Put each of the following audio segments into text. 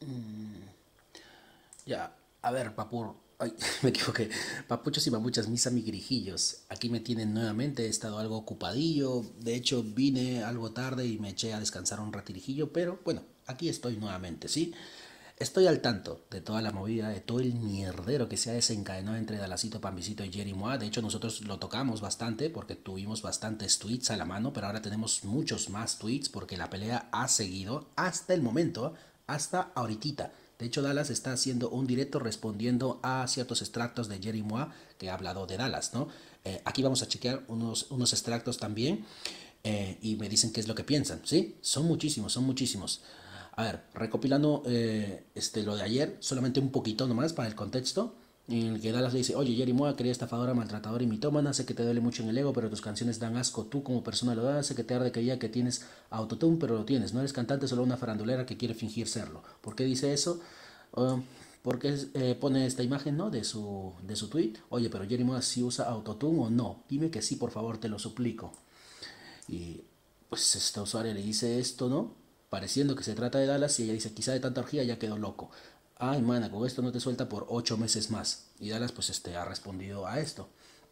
Ya, a ver, papur. Ay, me equivoqué. Papuchos y mamuchas, mis amiguijillos. Aquí me tienen nuevamente. He estado algo ocupadillo. De hecho, vine algo tarde y me eché a descansar un ratirijillo. Pero bueno, aquí estoy nuevamente, ¿sí? Estoy al tanto de toda la movida, de todo el mierdero que se ha desencadenado entre Dallasito Pambisito y Jerry Moa. De hecho, nosotros lo tocamos bastante porque tuvimos bastantes tweets a la mano, pero ahora tenemos muchos más tweets porque la pelea ha seguido hasta el momento, hasta ahorita. De hecho, Dallas está haciendo un directo respondiendo a ciertos extractos de Jerry Moa que ha hablado de Dallas, ¿no? Aquí vamos a chequear unos extractos también y me dicen qué es lo que piensan, ¿sí? Son muchísimos, son muchísimos. A ver, recopilando lo de ayer, solamente un poquito nomás para el contexto, en el que Dallas le dice, oye, Jerry Moa, querida estafadora, maltratadora y mitómana, sé que te duele mucho en el ego, pero tus canciones dan asco, tú como persona lo das, sé que te arde que ya que tienes autotune, pero lo tienes, no eres cantante, solo una farandulera que quiere fingir serlo. ¿Por qué dice eso? Uh, porque pone esta imagen, ¿no? De su tweet. Oye, pero Jerry Moa sí usa autotune o no. Dime que sí, por favor, te lo suplico. Y pues esta usuaria le dice esto, ¿no? Pareciendo que se trata de Dallas y ella dice, quizá de tanta orgía ya quedó loco. Ay, mana, con esto no te suelta por 8 meses más. Y Dallas pues ha respondido a esto.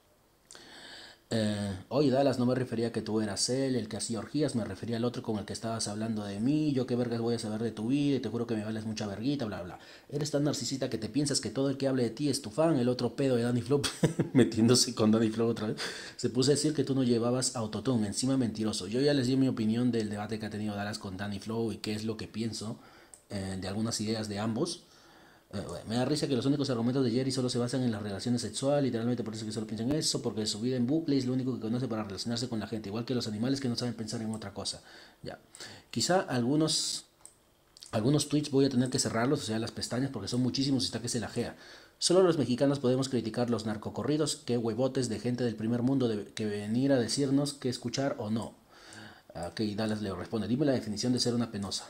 Oye, Dallas, no me refería a que tú eras él, el que hacía orgías, me refería al otro con el que estabas hablando de mí, yo qué vergas voy a saber de tu vida, y te juro que me vales mucha verguita, bla, bla. Eres tan narcisista que te piensas que todo el que hable de ti es tu fan, el otro pedo de Danny Flow, metiéndose con Danny Flow otra vez, se puso a decir que tú no llevabas autotune, encima mentiroso. Yo ya les di mi opinión del debate que ha tenido Dallas con Danny Flow y qué es lo que pienso de algunas ideas de ambos. Bueno, me da risa que los únicos argumentos de Jerry solo se basan en las relaciones sexuales, literalmente por eso que solo piensa en eso, porque su vida en bucle es lo único que conoce para relacionarse con la gente, igual que los animales que no saben pensar en otra cosa. Ya. Quizá algunos tweets voy a tener que cerrarlos, o sea, las pestañas, porque son muchísimos y está que se lajea. Solo los mexicanos podemos criticar los narcocorridos, qué huevotes de gente del primer mundo que venir a decirnos qué escuchar o no. Ok, Dallas le responde, dime la definición de ser una penosa.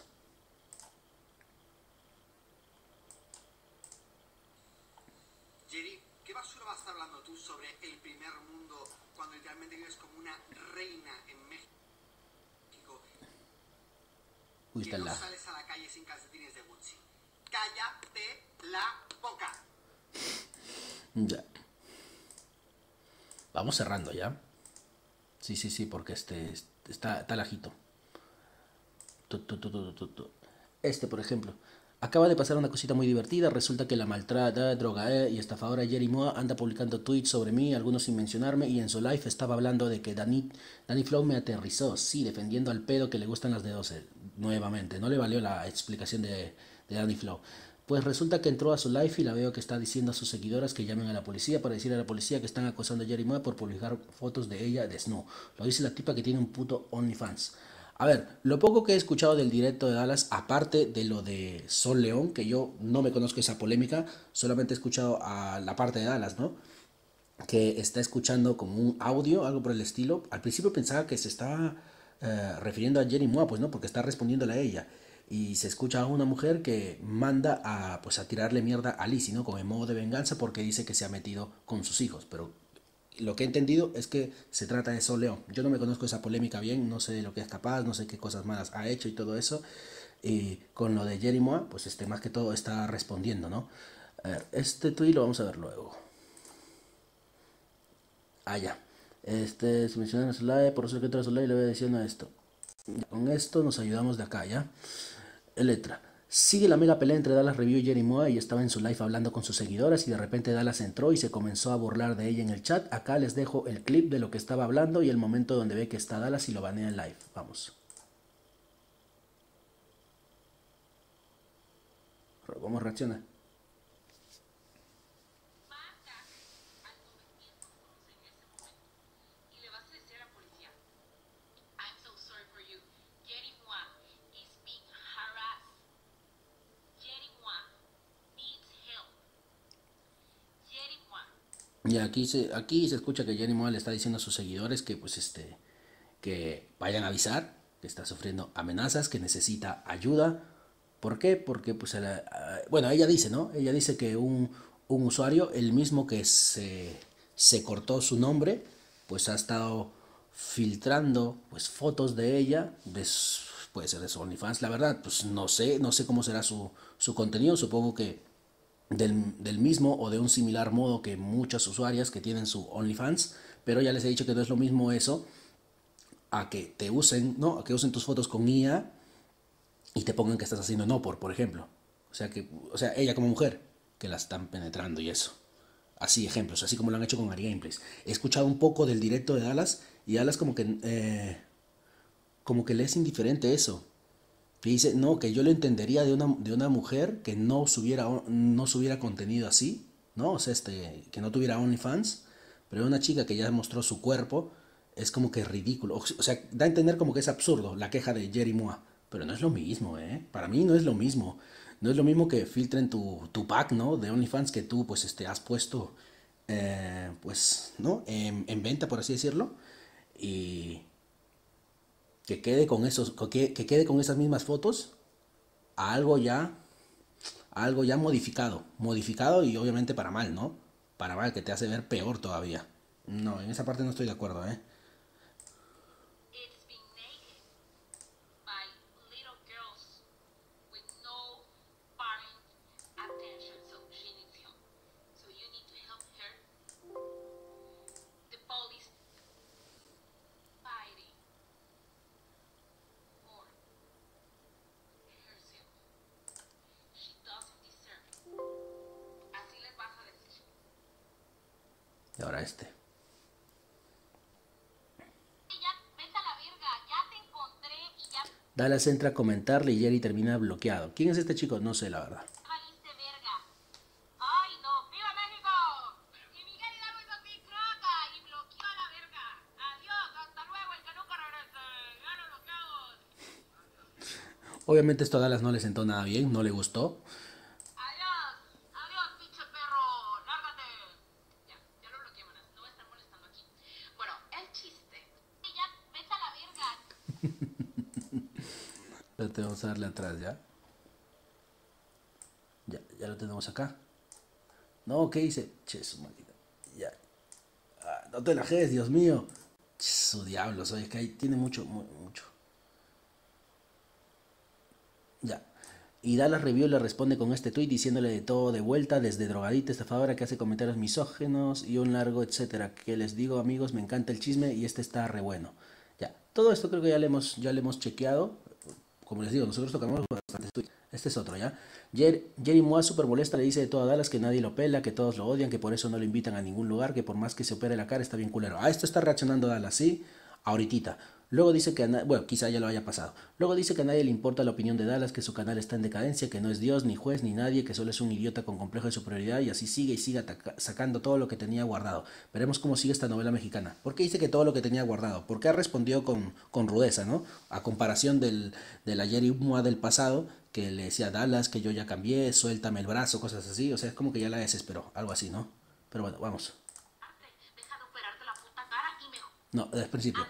Jerry, ¿qué basura vas a estar hablando tú sobre el primer mundo cuando literalmente vives como una reina en México? Uy, Que está el no lag. sales a la calle sin calcetines de Gucci. ¡Cállate la boca! Ya. Vamos cerrando ya. Sí, sí, sí, porque está lajito. Por ejemplo. Acaba de pasar una cosita muy divertida. Resulta que la maltrata, droga y estafadora Jerry Moa anda publicando tweets sobre mí, algunos sin mencionarme, y en su live estaba hablando de que Danny Flow me aterrizó, sí, defendiendo al pedo que le gustan las de 12. Nuevamente, no le valió la explicación de Danny Flow. Pues resulta que entró a su live y la veo que está diciendo a sus seguidoras que llamen a la policía para decir a la policía que están acosando a Jerry Moa por publicar fotos de ella desnudo. Lo dice la tipa que tiene un puto OnlyFans. A ver, lo poco que he escuchado del directo de Dallas, aparte de lo de Sol León, que yo no me conozco esa polémica, solamente he escuchado a la parte de Dallas, ¿no? Que está escuchando como un audio, algo por el estilo. Al principio pensaba que se estaba refiriendo a Jenny Moa, pues no, porque está respondiéndole a ella. Y se escucha a una mujer que manda a tirarle mierda a Lizzie, ¿no? Con el modo de venganza porque dice que se ha metido con sus hijos. Pero lo que he entendido es que se trata de Sol León. Yo no me conozco esa polémica bien, no sé de lo que es capaz, no sé qué cosas malas ha hecho y todo eso. Y con lo de Jerry Moa, pues más que todo está respondiendo, ¿no? A ver, este tweet lo vamos a ver luego. Ah, ya. Se menciona en su live, por eso que entra a su live y le voy diciendo esto. Con esto nos ayudamos de acá, ¿ya? Letra. Sigue la mega pelea entre Dallas Review y Jerry Moa y estaba en su live hablando con sus seguidoras y de repente Dallas entró y se comenzó a burlar de ella en el chat. Acá les dejo el clip de lo que estaba hablando y el momento donde ve que está Dallas y lo banea en live. Vamos. ¿Cómo reacciona? Y aquí se escucha que Jerry Moa le está diciendo a sus seguidores que que vayan a avisar que está sufriendo amenazas, que necesita ayuda. ¿Por qué? Porque bueno, ella dice, ¿no? Ella dice que un usuario, el mismo que se cortó su nombre, pues ha estado filtrando pues fotos de ella, puede ser de su OnlyFans, la verdad, pues no sé cómo será su contenido, supongo que del mismo o de un similar modo que muchas usuarias que tienen su OnlyFans, pero ya les he dicho que no es lo mismo eso a que te usen, ¿no? A que usen tus fotos con IA y te pongan que estás haciendo no por ejemplo. O sea, ella como mujer, que la están penetrando y eso. Así ejemplos, así como lo han hecho con Ari Gameplays. He escuchado un poco del directo de Dallas y Dallas como que le es indiferente eso. Que dice, no, que yo lo entendería de una mujer que no subiera contenido así, ¿no? O sea, que no tuviera OnlyFans, pero una chica que ya mostró su cuerpo, es como que ridículo. O sea, da a entender como que es absurdo la queja de Jerry Moa, pero no es lo mismo, ¿eh? Para mí no es lo mismo. No es lo mismo que filtren tu pack, ¿no? De OnlyFans que tú, pues, has puesto, pues, ¿no? En venta, por así decirlo. Y que quede con esas mismas fotos a algo ya modificado y obviamente para mal, ¿no? Para mal, que te hace ver peor todavía. No, en esa parte no estoy de acuerdo, ¿eh? Y ahora este. Dallas entra a comentarle y Jerry termina bloqueado. ¿Quién es este chico? No sé, la verdad. Obviamente esto a Dallas no le sentó nada bien, no le gustó. Pero tenemos que darle atrás, ¿ya? Ya lo tenemos acá. No, ¿qué dice? Che, su maldita. Ya. Ah, no te enojes, Dios mío. Su diablo, soy es que ahí tiene mucho. Ya. Y Dallas Review le responde con este tweet diciéndole de todo de vuelta, desde drogadita estafadora que hace comentarios misógenos y un largo etcétera. Que les digo, amigos, me encanta el chisme y este está re bueno. Ya. Todo esto creo que ya le hemos chequeado. Como les digo, nosotros tocamos bastantes tweets. Este es otro, ¿ya? Jerry Moa super molesta, le dice de todo a Dallas que nadie lo pela, que todos lo odian, que por eso no lo invitan a ningún lugar, que por más que se opere la cara está bien culero. A esto está reaccionando Dallas, ¿sí? Ahorita. Luego dice que, bueno, quizá ya lo haya pasado. Luego dice que a nadie le importa la opinión de Dallas, que su canal está en decadencia, que no es Dios, ni juez, ni nadie, que solo es un idiota con complejo de superioridad y así sigue y sigue sacando todo lo que tenía guardado. Veremos cómo sigue esta novela mexicana. ¿Por qué dice que todo lo que tenía guardado? Porque ha respondido con rudeza, ¿no? A comparación del ayer y Moa del pasado, que le decía a Dallas que yo ya cambié, suéltame el brazo, cosas así. O sea, es como que ya la desesperó, algo así, ¿no? Pero bueno, vamos. No, desde el principio.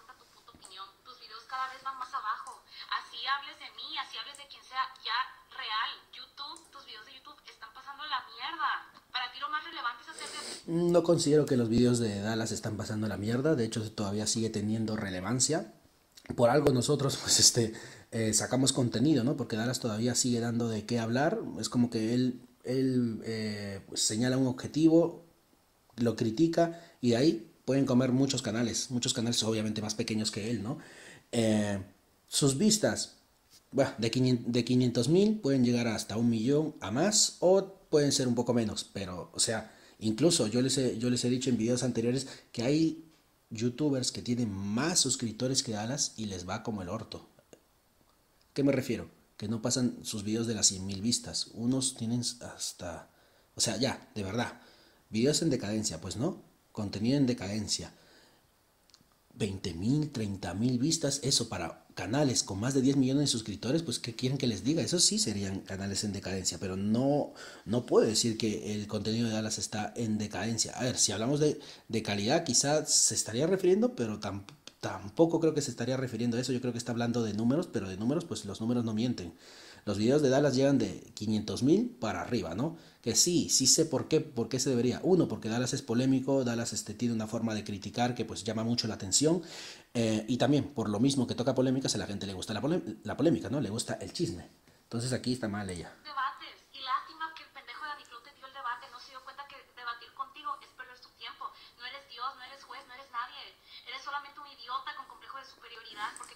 No considero que los vídeos de Dallas están pasando la mierda, de hecho todavía sigue teniendo relevancia. Por algo nosotros pues sacamos contenido, ¿no? Porque Dallas todavía sigue dando de qué hablar, es como que él pues, señala un objetivo, lo critica y de ahí pueden comer muchos canales obviamente más pequeños que él, ¿no? Sus vistas, bueno, de 500.000 pueden llegar hasta 1 millón a más o pueden ser un poco menos, pero, o sea, incluso yo les he dicho en videos anteriores que hay youtubers que tienen más suscriptores que Dallas y les va como el orto. ¿Qué me refiero? Que no pasan sus videos de las 100.000 vistas. Unos tienen hasta... O sea, ya, de verdad. Videos en decadencia, pues no. Contenido en decadencia. 20.000, 30.000 vistas, eso para canales con más de 10 millones de suscriptores, pues ¿qué quieren que les diga? Eso sí serían canales en decadencia, pero no puedo decir que el contenido de Dallas está en decadencia. A ver, si hablamos de calidad, quizás se estaría refiriendo, pero tampoco creo que se estaría refiriendo a eso. Yo creo que está hablando de números, pero de números, pues los números no mienten. Los videos de Dallas llegan de 500.000 para arriba, ¿no? Que sí, sí sé por qué se debería. Uno, porque Dallas es polémico, Dallas tiene una forma de criticar que pues llama mucho la atención. Y también, por lo mismo que toca polémicas, a la gente le gusta la polémica, ¿no? Le gusta el chisme. Entonces aquí está mal ella. Debates. Y lástima que el pendejo de Dani Flow te dio el debate. No se dio cuenta que debatir contigo es perder su tiempo. No eres Dios, no eres juez, no eres nadie. Eres solamente un idiota con complejo de superioridad porque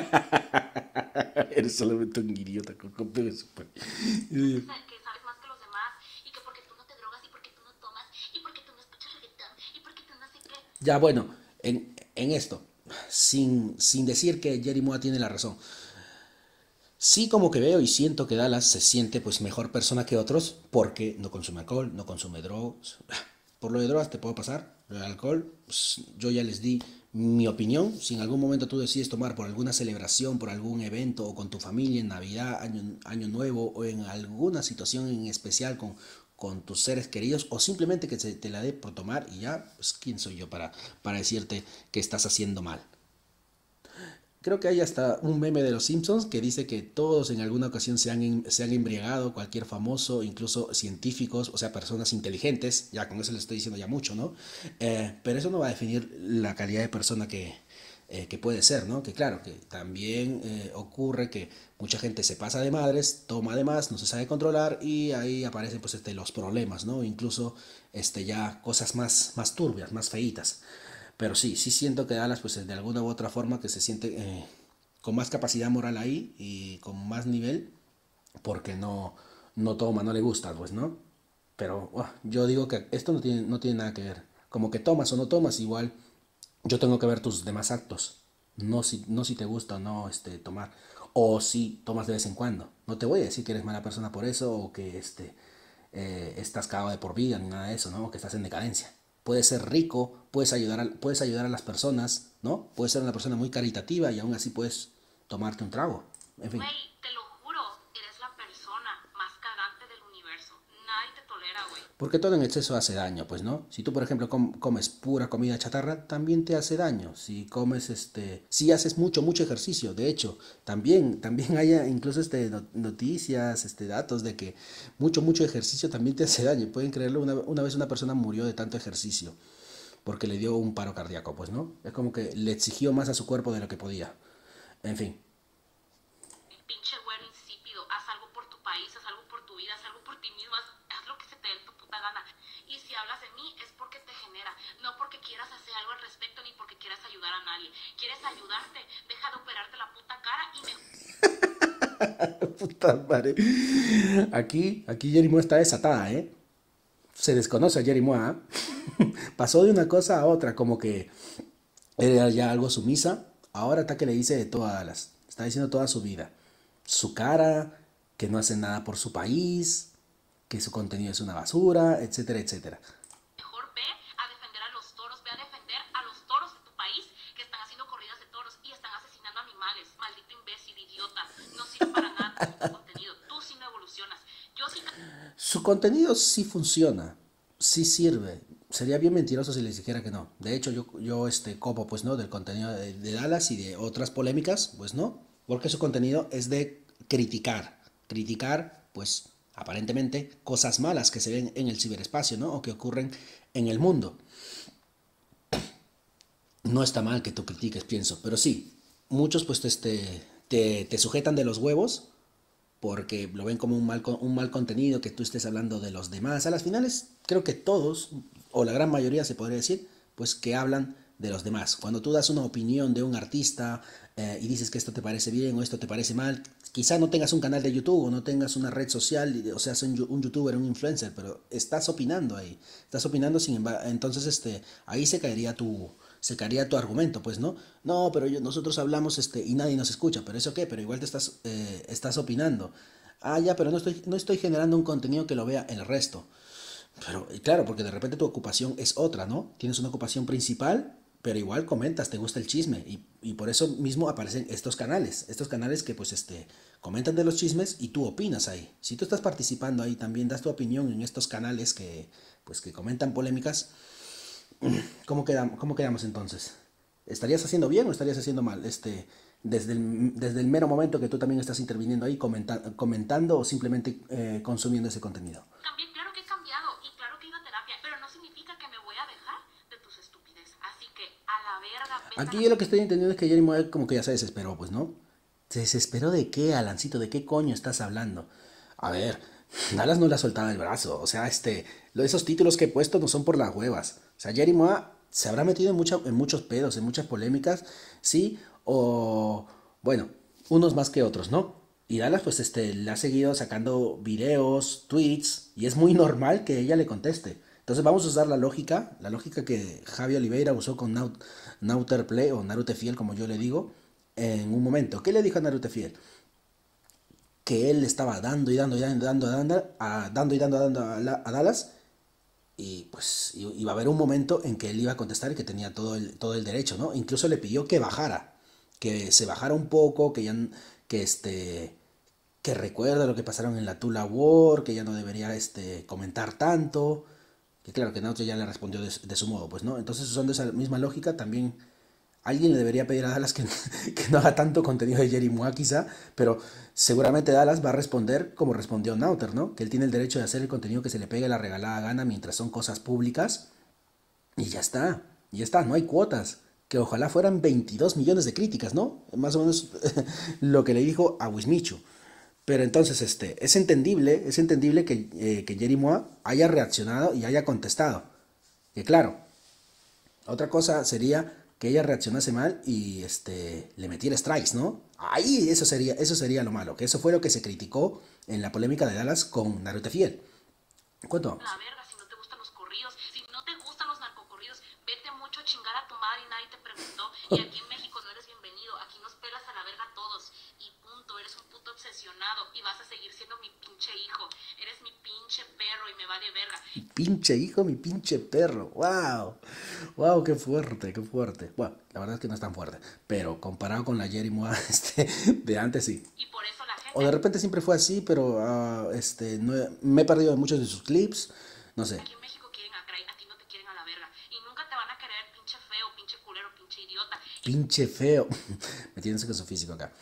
Eres solamente un idiota con complejo de super. que sabes más que los demás y que porque tú no te drogas y porque tú no tomas y porque tú no escuchas reggaetón y porque tú no sé qué. Ya, bueno, en esto, sin decir que Jerry Moa tiene la razón. Sí, como que veo y siento que Dallas se siente pues mejor persona que otros porque no consume alcohol, no consume drogas. Por lo de drogas te puedo pasar, lo de alcohol, pues, yo ya les di mi opinión. Si en algún momento tú decides tomar por alguna celebración, por algún evento o con tu familia en Navidad, Año Nuevo o en alguna situación en especial con tus seres queridos o simplemente que se te la dé por tomar y ya, pues quién soy yo para decirte que estás haciendo mal. Creo que hay hasta un meme de los Simpsons que dice que todos en alguna ocasión se han embriagado, cualquier famoso, incluso científicos, o sea, personas inteligentes, ya con eso les estoy diciendo ya mucho, ¿no? Pero eso no va a definir la calidad de persona que puede ser, ¿no? Que claro, que también ocurre que mucha gente se pasa de madres, toma de más, no se sabe controlar y ahí aparecen pues los problemas, ¿no? Incluso ya cosas más turbias, más feitas. Pero sí, sí siento que Dallas, pues de alguna u otra forma, que se siente con más capacidad moral ahí y con más nivel, porque no toma, no le gusta, pues, ¿no? Pero yo digo que esto no tiene nada que ver. Como que tomas o no tomas, igual yo tengo que ver tus demás actos. No si te gusta o no tomar. O si tomas de vez en cuando. No te voy a decir que eres mala persona por eso o que estás cagado de por vida ni nada de eso, ¿no? O que estás en decadencia. Puedes ser rico, puedes ayudar a las personas, ¿no? Puedes ser una persona muy caritativa y aún así puedes tomarte un trago. En fin. Güey, te lo juro, eres la persona más cagante del universo. Nadie te tolera, güey. Porque todo en exceso hace daño, pues, ¿no? Si tú, por ejemplo, comes pura comida chatarra, también te hace daño. Si comes, si haces mucho ejercicio, de hecho, también hay incluso noticias, datos de que mucho ejercicio también te hace daño. Pueden creerlo, una vez una persona murió de tanto ejercicio porque le dio un paro cardíaco, pues, ¿no? Es como que le exigió más a su cuerpo de lo que podía. En fin. Pinche güero insípido, haz algo por tu país, haz algo por tu vida, haz algo por ti mismo, haz lo que se te dé tu puta gana. Y si hablas de mí es porque te genera, no porque quieras hacer algo al respecto ni porque quieras ayudar a nadie. ¿Quieres ayudarte? Deja de operarte la puta cara y me... Puta madre. Aquí Jerry Moore está desatada, ¿eh? Se desconoce a Jerry Moore, ¿eh? Pasó de una cosa a otra, como que era ya algo sumisa. Ahora está que le dice de todas las. Está diciendo toda su vida. Su cara, que no hace nada por su país, que su contenido es una basura, etcétera, etcétera. Mejor ve a defender a los toros, ve a defender a los toros de tu país que están haciendo corridas de toros y están asesinando animales. Maldito imbécil, idiota. No sirve para nada tu contenido. Tú sí no evolucionas. Yo sí... Su contenido sí funciona, sí sirve. Sería bien mentiroso si les dijera que no. De hecho, yo copo, pues no, del contenido de Dallas y de otras polémicas, pues no. Porque su contenido es de criticar. Criticar, pues, aparentemente, cosas malas que se ven en el ciberespacio, ¿no? O que ocurren en el mundo. No está mal que tú critiques, pienso. Pero sí, muchos pues te sujetan de los huevos porque lo ven como un mal contenido, que tú estés hablando de los demás. A las finales, creo que todos, o la gran mayoría se podría decir, pues que hablan de los demás. Cuando tú das una opinión de un artista y dices que esto te parece bien o esto te parece mal, quizá no tengas un canal de YouTube o no tengas una red social, o sea, un youtuber, un influencer, pero estás opinando ahí. Estás opinando, sin embargo, entonces ahí se caería tu argumento, pues, ¿no? No, pero nosotros hablamos y nadie nos escucha, pero eso qué, pero igual te estás opinando. Ah, ya, pero no estoy generando un contenido que lo vea el resto. Pero, y claro, porque de repente tu ocupación es otra, ¿no? Tienes una ocupación principal, pero igual comentas, te gusta el chisme. Y por eso mismo aparecen estos canales que pues comentan de los chismes y tú opinas ahí. Si tú estás participando ahí, también das tu opinión en estos canales que comentan polémicas. ¿Cómo quedamos entonces? ¿Estarías haciendo bien o estarías haciendo mal? desde el mero momento que tú también estás interviniendo ahí, comentando o simplemente consumiendo ese contenido. Cambié, claro que he cambiado y claro que he ido a terapia, pero no significa que me voy a dejar de tus estupideces. Así que a la verga, vete a Aquí la... yo lo que estoy entendiendo es que Jerry Moe como que ya se desesperó, pues, ¿no? ¿Se desesperó de qué, Alancito? ¿De qué coño estás hablando? A ver, Dallas no le ha soltado el brazo. O sea, esos títulos que he puesto no son por las huevas. O sea, Jerry Moe se habrá metido en muchos pedos, en muchas polémicas, sí, o bueno, unos más que otros, ¿no? Y Dallas pues le ha seguido sacando videos, tweets, y es muy normal que ella le conteste. Entonces vamos a usar la lógica que Javi Oliveira usó con Nauter Play o Narute Fiel, como yo le digo, en un momento. ¿Qué le dijo a Narute Fiel? Que él estaba dando y dando y dando, a Dallas, y pues iba a haber un momento en que él iba a contestar y que tenía todo el derecho, ¿no? Incluso le pidió que bajara, que se bajara un poco, que que recuerda lo que pasaron en la Tula War, que ya no debería comentar tanto, que claro que Naoto ya le respondió de su modo, pues, ¿no? Entonces, usando esa misma lógica, también alguien le debería pedir a Dallas que no haga tanto contenido de Jerry Moa quizá, pero seguramente Dallas va a responder como respondió Nauter, ¿no? Que él tiene el derecho de hacer el contenido que se le pegue la regalada gana mientras son cosas públicas, y ya está, no hay cuotas. Que ojalá fueran 22 millones de críticas, ¿no? Más o menos lo que le dijo a Wismichu. Pero entonces, es entendible que Jerry Moa haya reaccionado y haya contestado. Que claro, otra cosa sería que ella reaccionase mal y le metiera strikes, ¿no? Ahí eso sería lo malo, que eso fue lo que se criticó en la polémica de Dallas con Naruto Fiel. ¿Cuánto La vamos? verga, si no te gustan los corridos, si no te gustan los narcocorridos, vete mucho a chingar a tu madre y nadie te preguntó. Y aquí en México no eres bienvenido, aquí nos pelas a la verga a todos. Y punto, eres un puto obsesionado y vas a seguir siendo mi pinche hijo. Eres mi pinche perro y me vale verga. Mi pinche hijo, mi pinche perro. ¡Wow! ¡Wow! ¡Qué fuerte, qué fuerte! Bueno, la verdad es que no es tan fuerte. Pero comparado con la Jerry Moa de antes, sí. Y por eso la O de gente repente siempre fue así, pero me he perdido de muchos de sus clips. No sé. aquí en México quieren a Cray, a ti no te quieren a la verga. Y nunca te van a querer pinche feo, pinche culero, pinche idiota. Pinche feo. Me tienes con su físico acá.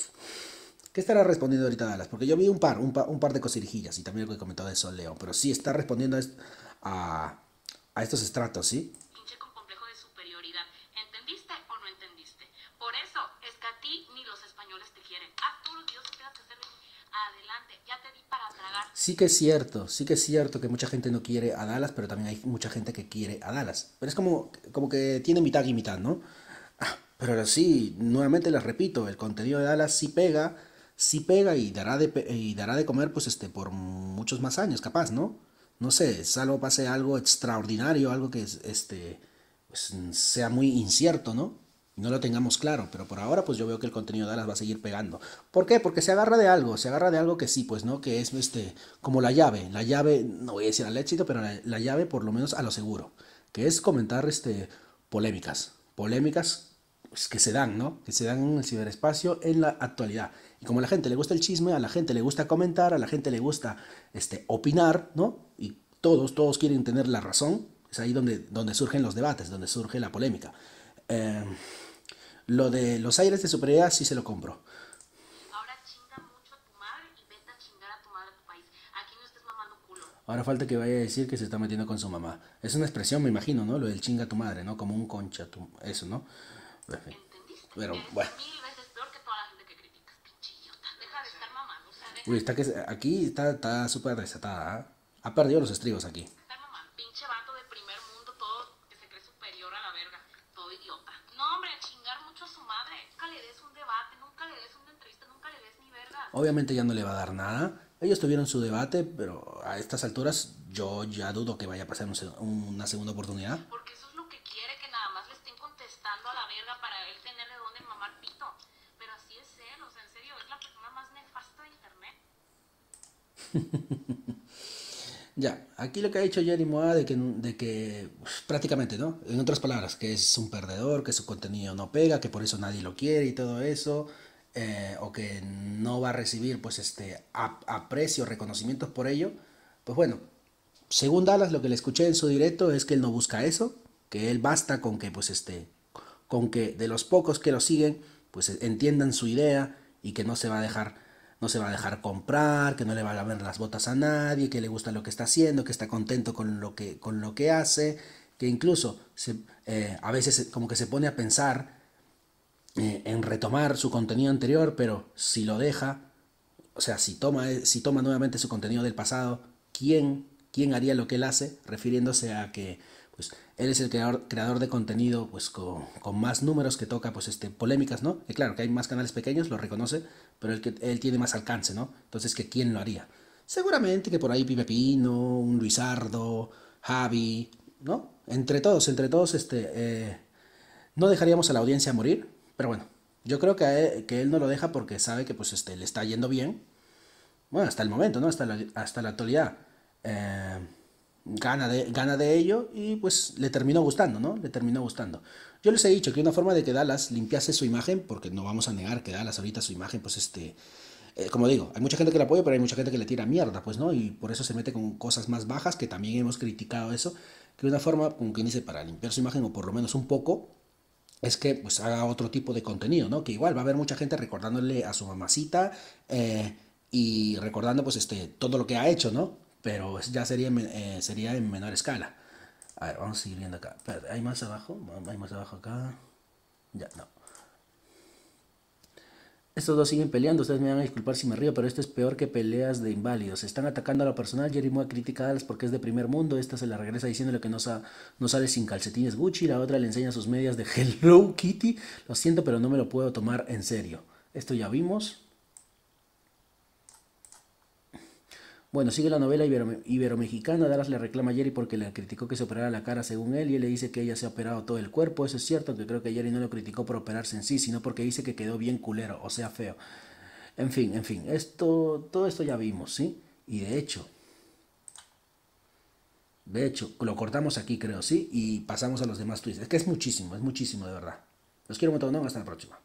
¿Qué estará respondiendo ahorita Dallas? Porque yo vi un par de cosirijillas y también lo que comentó de Sol León. Pero sí está respondiendo a, a estos estratos, ¿sí? Pinche con complejo de superioridad. ¿Entendiste o no entendiste? Por eso es que a ti ni los españoles te quieren. Haz todos los videos que tengas que hacer. Adelante, ya te di para tragar. Sí que es cierto que mucha gente no quiere a Dallas, pero también hay mucha gente que quiere a Dallas. Pero es como que tiene mitad y mitad, ¿no? Pero sí, nuevamente les repito, el contenido de Dallas sí pega y y dará de comer pues por muchos más años, capaz, ¿no? No sé, salvo pase algo extraordinario, algo que pues, sea muy incierto, ¿no? Y no lo tengamos claro, pero por ahora pues yo veo que el contenido de Dallas va a seguir pegando. ¿Por qué? Porque se agarra de algo que sí, pues, ¿no? Que es como la llave, no voy a decir al éxito, pero la llave por lo menos a lo seguro, que es comentar polémicas pues, que se dan, ¿no? Que se dan en el ciberespacio en la actualidad. Y como a la gente le gusta el chisme, a la gente le gusta comentar, a la gente le gusta opinar, ¿no? Y todos quieren tener la razón. Es ahí donde surgen los debates, donde surge la polémica. Eh, lo de los aires de superioridad sí se lo compro. Ahora chinga mucho a tu madre y vete a chingar a tu madre a tu país. Aquí no estés mamando culo. Ahora falta que vaya a decir que se está metiendo con su mamá. Es una expresión, me imagino, ¿no? Lo del chinga a tu madre, ¿no? Como un concha, eso, ¿no? En fin. ¿Entendiste? Pero Eres bueno. 1000 veces peor que toda la gente que criticas, pinche idiota. Deja de estar mamando, o sea, deja Uy, aquí está súper desatada, ¿eh? Ha perdido los estribos aquí. de estar mamando. Pinche vato de primer mundo, todo que se cree superior a la verga. Todo idiota. No, hombre, a chingar mucho a su madre. Nunca le des un debate, nunca le des una entrevista, nunca le des ni verga. Obviamente ya no le va a dar nada. Ellos tuvieron su debate, pero a estas alturas yo ya dudo que vaya a pasar una segunda oportunidad. Porque eso es lo que quiere, que nada más le estén contestando a la verga para él tener de dónde mamar pito. Pero así es él, o sea, en serio, es la persona más nefasta de internet. Ya, aquí lo que ha dicho Jerry Moa de que prácticamente, ¿no? En otras palabras, que es un perdedor, que su contenido no pega, que por eso nadie lo quiere y todo eso, o que no va a recibir, pues, aprecio, reconocimientos por ello. Pues bueno, según Dallas, lo que le escuché en su directo es que él no busca eso, que él basta con que, pues, con que de los pocos que lo siguen, pues entiendan su idea y que no se va a dejar comprar, que no le va a lavar las botas a nadie, que le gusta lo que está haciendo, que está contento con lo que hace, que incluso a veces como que se pone a pensar en retomar su contenido anterior, pero si lo deja, o sea, si toma nuevamente su contenido del pasado, ¿quién haría lo que él hace? Refiriéndose a que pues, él es el creador de contenido pues, con más números que toca pues, polémicas, ¿no? Y claro, que hay más canales pequeños, lo reconoce, pero él tiene más alcance, ¿no? Entonces, ¿que quién lo haría? Seguramente que por ahí Pipe Pino, un Luisardo, Javi, ¿no? Entre todos, no dejaríamos a la audiencia morir, pero bueno, yo creo que él no lo deja porque sabe que pues, le está yendo bien. Bueno, hasta el momento, ¿no? Hasta la actualidad. Eh, gana de ello y pues le terminó gustando, ¿no? Le terminó gustando. Yo les he dicho que una forma de que Dallas limpiase su imagen, porque no vamos a negar que Dallas ahorita su imagen, pues como digo, hay mucha gente que le apoya, pero hay mucha gente que le tira mierda, pues, ¿no? Y por eso se mete con cosas más bajas, que también hemos criticado eso, que una forma, como quien dice, para limpiar su imagen, o por lo menos un poco, es que pues haga otro tipo de contenido, ¿no? Que igual va a haber mucha gente recordándole a su mamacita y recordando pues todo lo que ha hecho, ¿no? Pero ya sería en menor escala. A ver, vamos a seguir viendo acá. Espérate, ¿hay más abajo? Hay más abajo acá. Ya, no. Estos dos siguen peleando, ustedes me van a disculpar si me río, pero esto es peor que peleas de inválidos. Están atacando a lo personal, Jerry Moa critica a Dallas porque es de primer mundo, esta se la regresa diciéndole que no sale sin calcetines Gucci, la otra le enseña sus medias de Hello Kitty. Lo siento, pero no me lo puedo tomar en serio. Esto ya vimos. Bueno, sigue la novela ibero-mexicana. Dallas le reclama a Jerry porque le criticó que se operara la cara según él y él le dice que ella se ha operado todo el cuerpo. Eso es cierto, que creo que Jerry no lo criticó por operarse en sí, sino porque dice que quedó bien culero, o sea, feo. En fin, todo esto ya vimos, ¿sí? Y de hecho, lo cortamos aquí, creo, ¿sí? Y pasamos a los demás tweets. Es que es muchísimo, de verdad. Los quiero un montón, ¿no? Hasta la próxima.